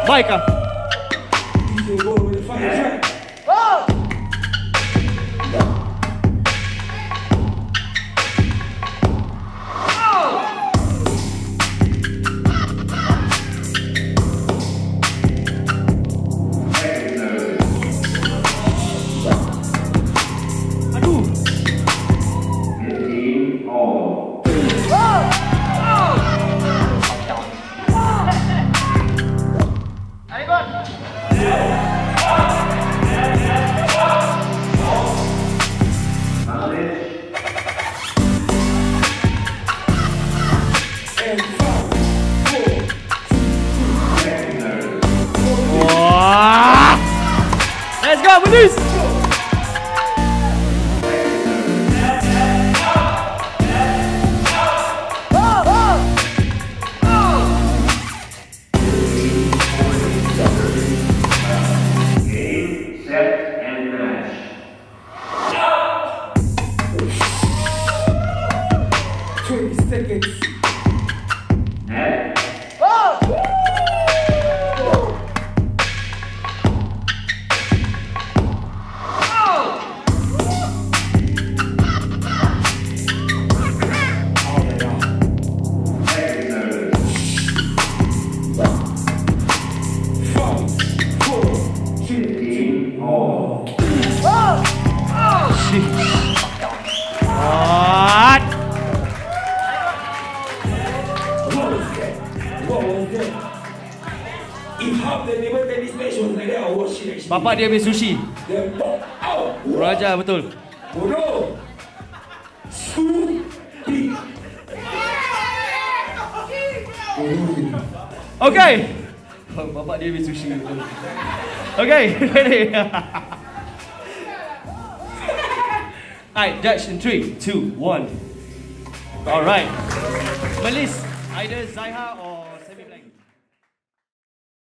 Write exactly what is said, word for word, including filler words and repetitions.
Maika. Let's go, Melise! Game, set, and match. twenty seconds. Net. Bapak dia ambil sushi. Raja betul. Bodoh. Stupid. Okay. Bapak dia ambil sushi betul. Okay, ready. Alright, judge in three, two, one. Alright. Melise, either Zaiha or semi blank.